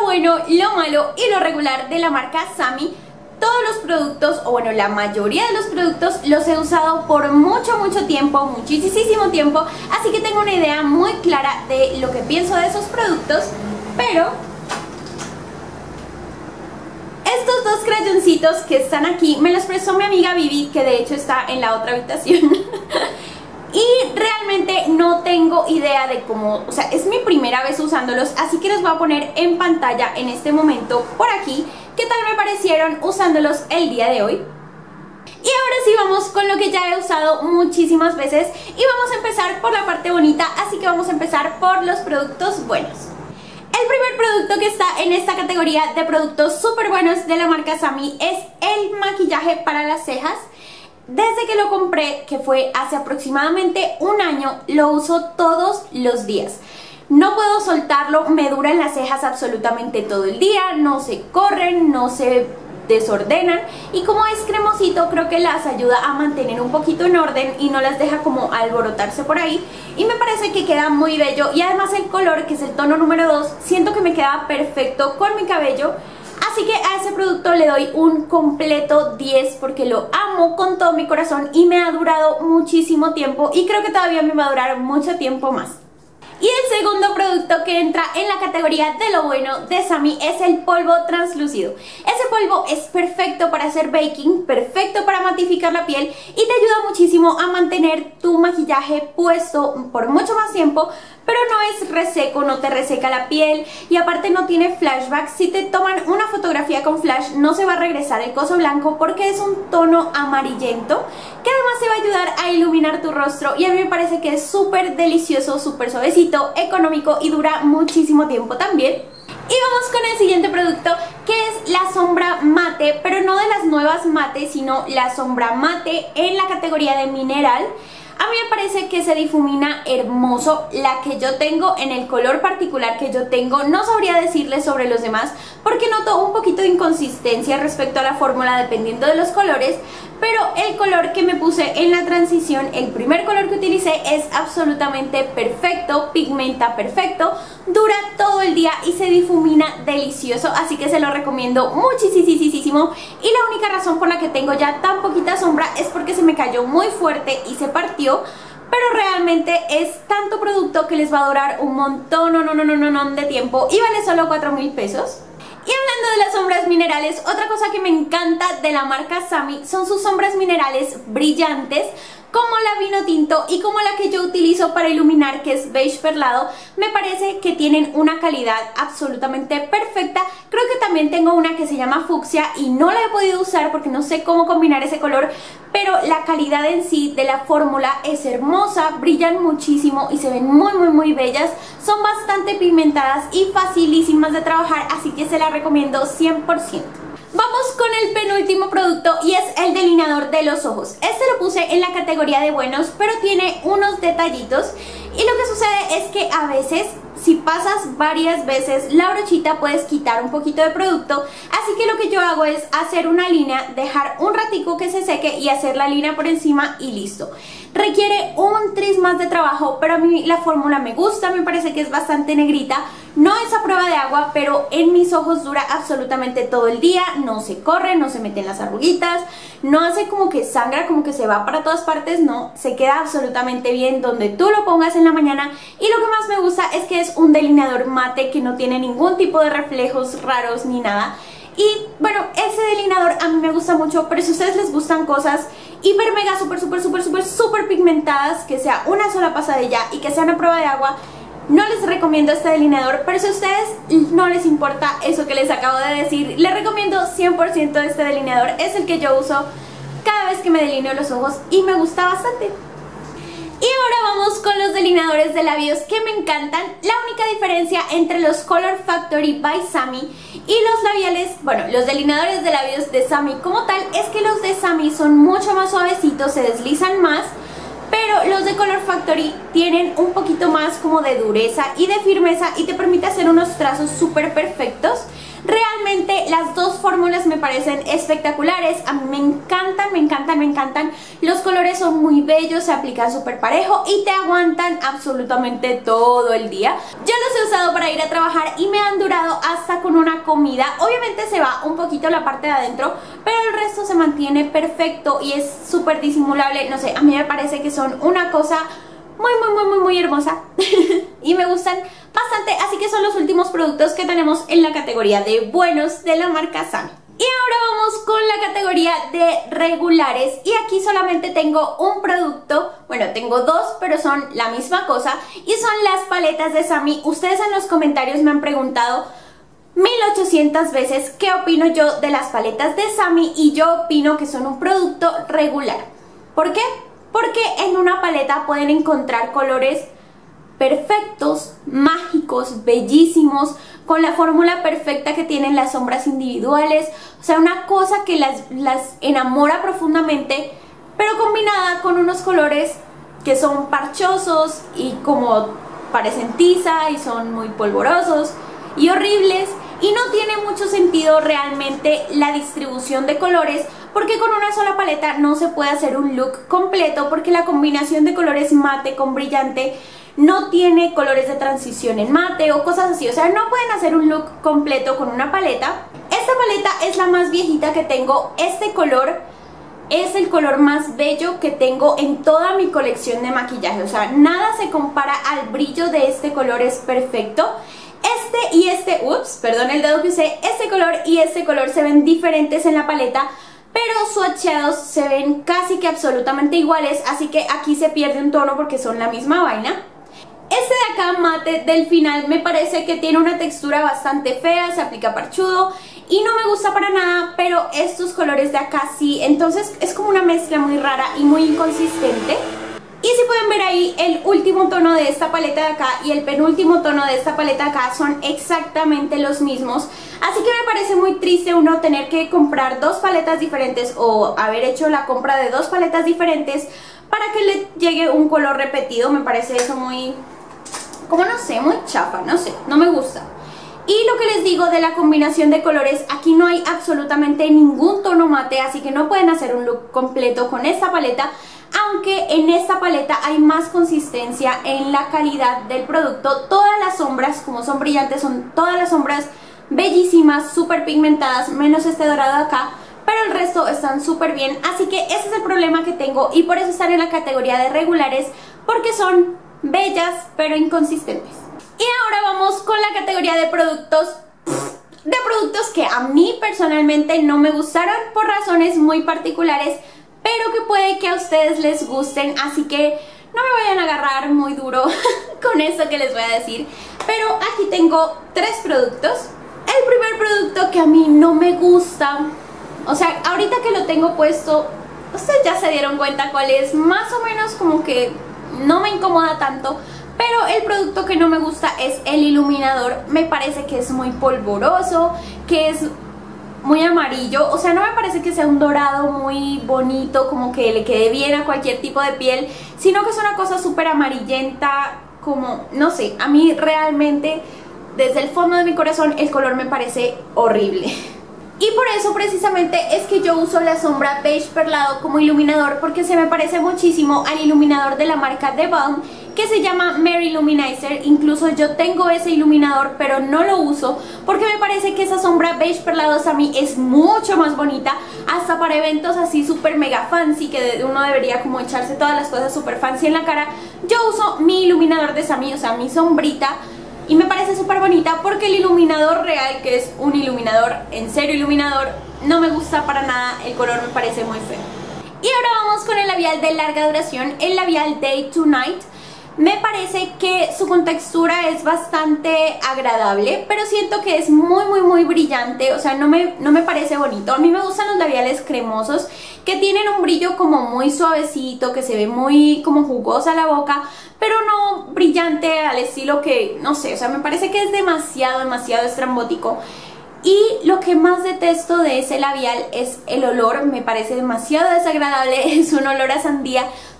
bueno, lo malo y lo regular de la marca Samy. Todos los productos, o bueno, la mayoría de los productos los he usado por mucho tiempo, muchísimo tiempo, así que tengo una idea muy clara de lo que pienso de esos productos, pero estos dos crayoncitos que están aquí me los prestó mi amiga Vivi, que de hecho está en la otra habitación. Y realmente no tengo idea de cómo, o sea, es mi primera vez usándolos, así que los voy a poner en pantalla en este momento por aquí. ¿Qué tal me parecieron usándolos el día de hoy? Y ahora sí vamos con lo que ya he usado muchísimas veces y vamos a empezar por la parte bonita, así que vamos a empezar por los productos buenos. El primer producto que está en esta categoría de productos súper buenos de la marca Samy es el maquillaje para las cejas. Desde que lo compré, que fue hace aproximadamente un año, lo uso todos los días. No puedo soltarlo, me duran las cejas absolutamente todo el día, no se corren, no se desordenan y como es cremosito creo que las ayuda a mantener un poquito en orden y no las deja como alborotarse por ahí y me parece que queda muy bello y además el color, que es el tono número 2, siento que me queda perfecto con mi cabello. Así que a ese producto le doy un completo 10 porque lo amo con todo mi corazón y me ha durado muchísimo tiempo y creo que todavía me va a durar mucho tiempo más. Y el segundo producto que entra en la categoría de lo bueno de Samy es el polvo translúcido. Ese polvo es perfecto para hacer baking, perfecto para matificar la piel y te ayuda muchísimo a mantener tu maquillaje puesto por mucho más tiempo, pero no es reseco, no te reseca la piel y aparte no tiene flashback. Si te toman una fotografía con flash no se va a regresar el coso blanco porque es un tono amarillento que además te va a ayudar a iluminar tu rostro y a mí me parece que es súper delicioso, súper suavecito, económico y dura muchísimo tiempo también. Y vamos con el siguiente producto, que es la sombra mate, pero no de las nuevas mate, sino la sombra mate en la categoría de mineral. A mí me parece que se difumina hermoso. La que yo tengo en el color particular que yo tengo, no sabría decirles sobre los demás porque noto un poquito de inconsistencia respecto a la fórmula dependiendo de los colores, pero el color que me puse en la transición, el primer color que utilicé, es absolutamente perfecto, pigmenta perfecto, dura todo el día y se difumina delicioso, así que se lo recomiendo muchísimo. Y la única razón por la que tengo ya tan poquita sombra es porque se me cayó muy fuerte y se partió, pero realmente es tanto producto que les va a durar un montón de tiempo y vale solo 4.000 pesos. Y hablando de las sombras minerales, otra cosa que me encanta de la marca Samy son sus sombras minerales brillantes, como la vino tinto y como la que yo utilizo para iluminar, que es beige perlado. Me parece que tienen una calidad absolutamente perfecta. Creo que también tengo una que se llama fucsia y no la he podido usar porque no sé cómo combinar ese color, pero la calidad en sí de la fórmula es hermosa, brillan muchísimo y se ven muy bellas. Son bastante pigmentadas y facilísimas de trabajar, así que se la recomiendo 100%. Vamos con el penúltimo producto y es el delineador de los ojos. Este lo puse en la categoría de buenos, pero tiene unos detallitos y lo que sucede es que a veces, si pasas varias veces la brochita, puedes quitar un poquito de producto, así que lo que yo hago es hacer una línea, dejar un ratico que se seque y hacer la línea por encima y listo. Requiere un tris más de trabajo, pero a mí la fórmula me gusta, me parece que es bastante negrita. No es a prueba de agua, pero en mis ojos dura absolutamente todo el día, no se corre, no se meten las arruguitas, no hace como que sangra, como que se va para todas partes, no, se queda absolutamente bien donde tú lo pongas en la mañana. Y lo que más me gusta es que es un delineador mate que no tiene ningún tipo de reflejos raros ni nada. Y bueno, ese delineador a mí me gusta mucho, pero si a ustedes les gustan cosas hiper mega súper pigmentadas, que sea una sola pasadilla y que sean a prueba de agua, no les recomiendo este delineador. Pero si a ustedes no les importa eso que les acabo de decir, les recomiendo 100% este delineador. Es el que yo uso cada vez que me delineo los ojos y me gusta bastante. Y ahora vamos con los delineadores de labios que me encantan. La única diferencia entre los Color Factory by Samy y los labiales, bueno, los delineadores de labios de Samy como tal, es que los de Samy son mucho más suavecitos, se deslizan más, pero pero los de Color Factory tienen un poquito más como de dureza y de firmeza y te permite hacer unos trazos súper perfectos. Realmente las dos fórmulas me parecen espectaculares, a mí me encantan, me encantan, me encantan. Los colores son muy bellos, se aplican súper parejo y te aguantan absolutamente todo el día. Yo los he usado para ir a trabajar y me han durado hasta con una comida. Obviamente se va un poquito la parte de adentro, pero el resto se mantiene perfecto y es súper disimulable. No sé, a mí me parece que son una cosa muy hermosa y me gustan bastante, así que son los últimos productos que tenemos en la categoría de buenos de la marca Sami. Y ahora vamos con la categoría de regulares y aquí solamente tengo un producto, bueno, tengo dos, pero son la misma cosa y son las paletas de Sami. Ustedes en los comentarios me han preguntado 1800 veces qué opino yo de las paletas de Sami y yo opino que son un producto regular. ¿Por qué? Porque en una paleta pueden encontrar colores perfectos, mágicos, bellísimos, con la fórmula perfecta que tienen las sombras individuales. O sea, una cosa que las enamora profundamente, pero combinada con unos colores que son parchosos y como parecen tiza y son muy polvorosos y horribles. Y no tiene mucho sentido realmente la distribución de colores, porque con una sola paleta no se puede hacer un look completo, porque la combinación de colores mate con brillante no tiene colores de transición en mate o cosas así. O sea, no pueden hacer un look completo con una paleta. Esta paleta es la más viejita que tengo. Este color es el color más bello que tengo en toda mi colección de maquillaje. O sea, nada se compara al brillo de este color, es perfecto. Este y este, perdón el dedo que usé, este color y este color se ven diferentes en la paleta, pero swatcheados se ven casi que absolutamente iguales, así que aquí se pierde un tono porque son la misma vaina. Este de acá, mate del final, me parece que tiene una textura bastante fea, se aplica parchudo y no me gusta para nada, pero estos colores de acá sí, entonces es como una mezcla muy rara y muy inconsistente. Y si pueden ver ahí, el último tono de esta paleta de acá y el penúltimo tono de esta paleta de acá son exactamente los mismos. Así que me parece muy triste uno tener que comprar dos paletas diferentes o haber hecho la compra de dos paletas diferentes para que le llegue un color repetido. Me parece eso muy, como no sé, muy chafa, no sé, no me gusta. Y lo que les digo de la combinación de colores, aquí no hay absolutamente ningún tono mate, así que no pueden hacer un look completo con esta paleta. Aunque en esta paleta hay más consistencia en la calidad del producto. Todas las sombras, como son brillantes, son todas las sombras bellísimas, súper pigmentadas, menos este dorado de acá, pero el resto están súper bien. Así que ese es el problema que tengo y por eso están en la categoría de regulares, porque son bellas pero inconsistentes. Y ahora vamos con la categoría de productos que a mí personalmente no me gustaron por razones muy particulares, pero que puede que a ustedes les gusten, así que no me vayan a agarrar muy duro con esto que les voy a decir. Pero aquí tengo tres productos. El primer producto que a mí no me gusta, o sea, ahorita que lo tengo puesto, ustedes ya se dieron cuenta cuál es, más o menos como que no me incomoda tanto. Pero el producto que no me gusta es el iluminador. Me parece que es muy polvoroso, que es muy amarillo, o sea, no me parece que sea un dorado muy bonito, como que le quede bien a cualquier tipo de piel, sino que es una cosa súper amarillenta, como, no sé, a mí realmente, desde el fondo de mi corazón, el color me parece horrible. Y por eso precisamente es que yo uso la sombra beige perlado como iluminador, porque se me parece muchísimo al iluminador de la marca The Balm, que se llama Mary Luminizer. Incluso yo tengo ese iluminador, pero no lo uso porque me parece que esa sombra beige perlados a mí es mucho más bonita, hasta para eventos así súper mega fancy, que uno debería como echarse todas las cosas súper fancy en la cara. Yo uso mi iluminador de Sami, o sea, mi sombrita, y me parece súper bonita porque el iluminador real, que es un iluminador, en serio iluminador, no me gusta para nada, el color me parece muy feo. Y ahora vamos con el labial de larga duración, el labial Day to Night. Me parece que su contextura es bastante agradable, pero siento que es muy brillante, o sea, no me parece bonito. A mí me gustan los labiales cremosos, que tienen un brillo como muy suavecito, que se ve muy como jugosa la boca, pero no brillante al estilo que, no sé, o sea, me parece que es demasiado estrambótico. Y lo que más detesto de ese labial es el olor, me parece demasiado desagradable, es un olor a sandía.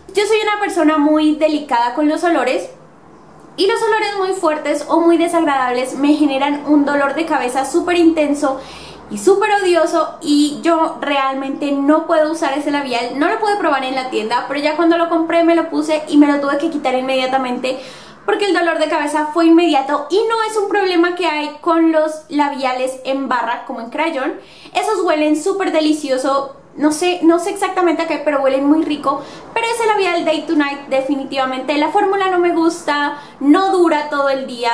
Yo soy una persona muy delicada con los olores y los olores muy fuertes o muy desagradables me generan un dolor de cabeza súper intenso y súper odioso, y yo realmente no puedo usar ese labial. No lo pude probar en la tienda, pero ya cuando lo compré me lo puse y me lo tuve que quitar inmediatamente porque el dolor de cabeza fue inmediato. Y no es un problema que hay con los labiales en barra como en crayón. Esos huelen súper delicioso. No sé exactamente a qué, pero huelen muy rico. Pero ese labial Day to Night definitivamente la fórmula no me gusta, no dura todo el día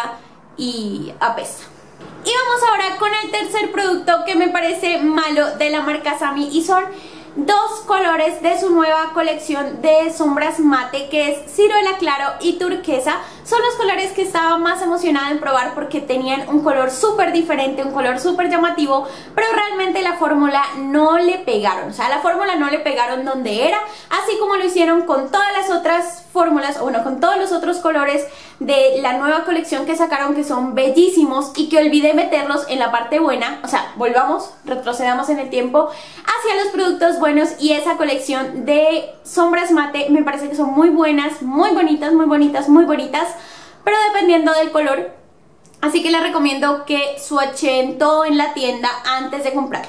y apesta. Y vamos ahora con el tercer producto que me parece malo de la marca Samy, y son dos colores de su nueva colección de sombras mate, que es ciruela claro y turquesa. Son los colores que estaba más emocionada en probar porque tenían un color súper diferente, un color súper llamativo, pero realmente la fórmula no le pegaron. O sea, la fórmula no le pegaron donde era, así como lo hicieron con todas las otras fórmulas, o bueno, con todos los otros colores de la nueva colección que sacaron, que son bellísimos y que olvidé meterlos en la parte buena. O sea, retrocedamos en el tiempo hacia los productos buenos, y esa colección de sombras mate me parece que son muy buenas, muy bonitas, muy bonitas, muy bonitas, pero dependiendo del color. Así que les recomiendo que swatchen todo en la tienda antes de comprar.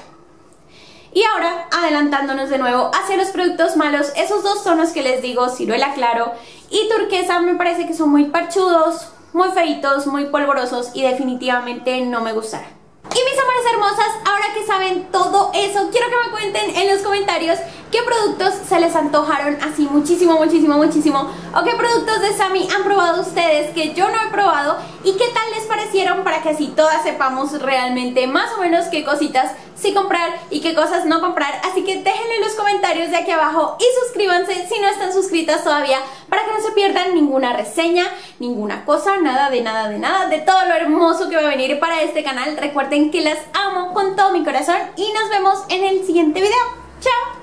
Y ahora, adelantándonos de nuevo hacia los productos malos, esos dos tonos que les digo, ciruela claro y turquesa, me parece que son muy parchudos, muy feitos, muy polvorosos y definitivamente no me gustaron. Y mis amores hermosas, ahora que saben todo eso, quiero que me cuenten en los comentarios qué productos se les antojaron así muchísimo, muchísimo, muchísimo, o qué productos de Samy han probado ustedes que yo no he probado y qué tal les parecieron, para que así todas sepamos realmente más o menos qué cositas sí comprar y qué cosas no comprar. Así que déjenlo en los comentarios de aquí abajo y suscríbanse si no están suscritas todavía, para que no se pierdan ninguna reseña, ninguna cosa, nada de todo lo hermoso que va a venir para este canal. Recuerden que las amo con todo mi corazón y nos vemos en el siguiente video. ¡Chao!